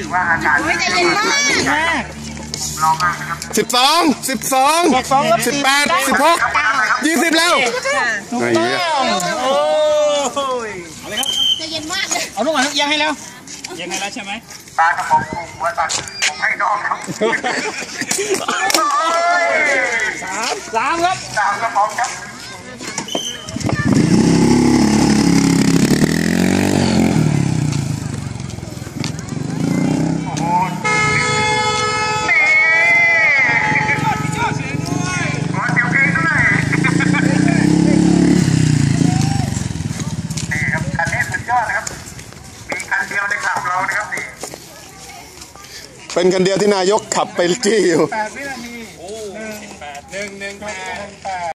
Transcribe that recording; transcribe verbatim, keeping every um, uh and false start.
ว่าอากาศไม่เย็นมากลองมากนะครับสิบสองสิบสองสิบแปดสิบหกยี่สิบแล้วถูกต้องโอ้ยเอาเลยครับจะเย็นมากเลยเอาลูกมายังให้แล้วยังให้แล้วใช่ไหมตากระป๋องปูหัวตัดผมให้น้องครับสามสามครับสามกระป๋องครับเป็นคันเดียวที่นายกขับไปจี้อยู่แปดวินาทีโอ้แปดหนึ่งหนึ่งแปด